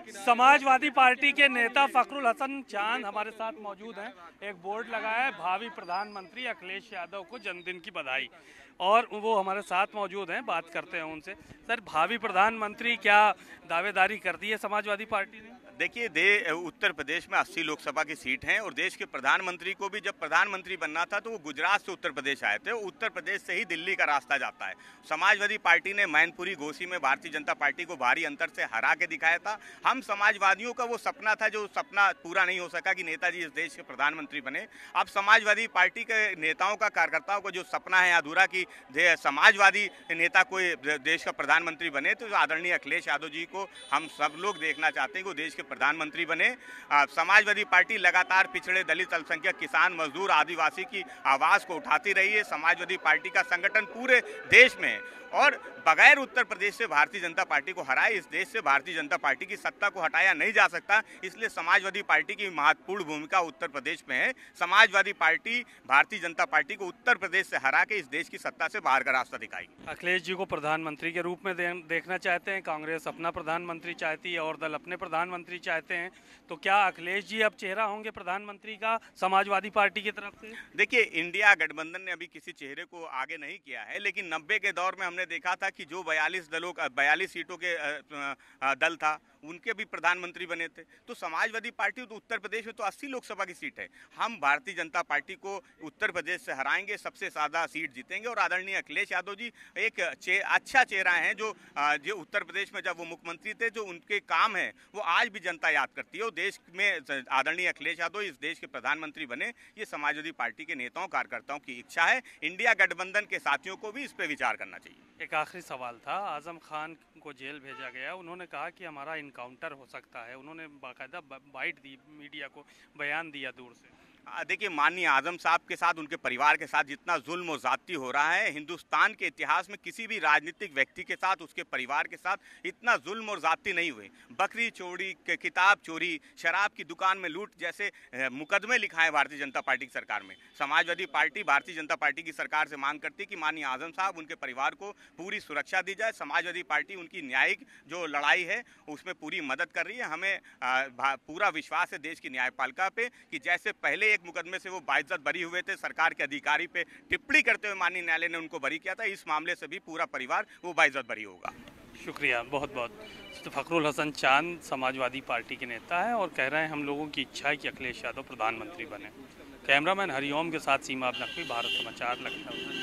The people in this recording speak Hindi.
समाजवादी पार्टी के नेता फखरुल हसन चांद हमारे साथ मौजूद हैं। एक बोर्ड लगा है, भावी प्रधानमंत्री अखिलेश यादव को जन्मदिन की बधाई, और वो हमारे साथ मौजूद हैं। बात करते हैं उनसे। सर, भावी प्रधानमंत्री क्या दावेदारी कर दी है समाजवादी पार्टी ने? देखिए, उत्तर प्रदेश में 80 लोकसभा की सीट हैं और देश के प्रधानमंत्री को भी जब प्रधानमंत्री बनना था तो वो गुजरात से उत्तर प्रदेश आए थे। उत्तर प्रदेश से ही दिल्ली का रास्ता जाता है। समाजवादी पार्टी ने मैनपुरी घोसी में भारतीय जनता पार्टी को भारी अंतर से हरा के दिखाया था। हम समाजवादियों का वो सपना था जो सपना पूरा नहीं हो सका कि नेताजी इस देश के प्रधानमंत्री बने। अब समाजवादी पार्टी के नेताओं का, कार्यकर्ताओं का जो सपना है अधूरा कि समाजवादी नेता कोई देश का प्रधानमंत्री बने, तो आदरणीय अखिलेश यादव जी को हम सब लोग देखना चाहते हैं कि वो देश के प्रधानमंत्री बने। समाजवादी पार्टी लगातार पिछड़े, दलित, अल्पसंख्यक, किसान, मजदूर, आदिवासी की आवाज को उठाती रही है। समाजवादी पार्टी का संगठन पूरे देश में है और बगैर उत्तर प्रदेश से भारतीय जनता पार्टी को हराए इस देश से भारतीय जनता पार्टी की सत्ता को हटाया नहीं जा सकता। इसलिए समाजवादी पार्टी की महत्वपूर्ण भूमिका उत्तर प्रदेश में है। समाजवादी पार्टी भारतीय जनता पार्टी को उत्तर प्रदेश से हरा के इस देश की सत्ता से बाहर का रास्ता दिखाएगी। अखिलेश जी को प्रधानमंत्री के रूप में देखना चाहते हैं, कांग्रेस अपना प्रधानमंत्री चाहती है और दल अपने प्रधानमंत्री चाहते हैं, तो क्या अखिलेश जी अब चेहरा होंगे प्रधानमंत्री का समाजवादी पार्टी की तरफ से? देखिए, इंडिया गठबंधन ने अभी किसी चेहरे को आगे नहीं किया है, लेकिन 90 के दौर में हमने देखा था कि जो 42 सीटों के दल था उनके भी प्रधानमंत्री बने थे। तो समाजवादी पार्टी तो उत्तर प्रदेश में तो 80 लोकसभा की सीट है। हम भारतीय जनता पार्टी को उत्तर प्रदेश से हराएंगे, सबसे ज्यादा सीट जीतेंगे और आदरणीय अखिलेश यादव जी एक अच्छा चेहरा है जो उत्तर प्रदेश में जब वो मुख्यमंत्री थे, जो उनके काम है वो आज भी जनता याद करती है। और देश में आदरणीय अखिलेश यादव इस देश के प्रधानमंत्री बने, ये समाजवादी पार्टी के नेताओं, कार्यकर्ताओं की इच्छा है। इंडिया गठबंधन के साथियों को भी इस पर विचार करना चाहिए। एक आखिरी सवाल था, आजम खान को जेल भेजा गया, उन्होंने कहा कि हमारा इनकाउंटर हो सकता है। उन्होंने बाकायदा बाइट दी, मीडिया को बयान दिया दूर से। देखिए, माननीय आजम साहब के साथ, उनके परिवार के साथ जितना जुल्म और ज्यादती हो रहा है, हिंदुस्तान के इतिहास में किसी भी राजनीतिक व्यक्ति के साथ, उसके परिवार के साथ इतना जुल्म और ज्यादती नहीं हुई। बकरी चोरी, किताब चोरी, शराब की दुकान में लूट जैसे मुकदमे लिखाए भारतीय जनता पार्टी की सरकार में। समाजवादी पार्टी भारतीय जनता पार्टी की सरकार से मांग करती है कि माननीय आजम साहब, उनके परिवार को पूरी सुरक्षा दी जाए। समाजवादी पार्टी उनकी न्यायिक जो लड़ाई है उसमें पूरी मदद कर रही है। हमें पूरा विश्वास है देश की न्यायपालिका पे कि जैसे पहले एक मुकदमे से वो बाइज्जत बरी हुए थे, सरकार के अधिकारी पे टिप्पणी करते हुए माननीय न्यायालय ने उनको बरी किया था, इस मामले से भी पूरा परिवार वो बाइज्जत बरी होगा। शुक्रिया, बहुत बहुत। तो फखरुल हसन चांद समाजवादी पार्टी के नेता हैं और कह रहे हैं हम लोगों की इच्छा है कि अखिलेश यादव प्रधानमंत्री बने। कैमरामैन हरिओम के साथ सीमा नकवी, भारत समाचार, लखनऊ।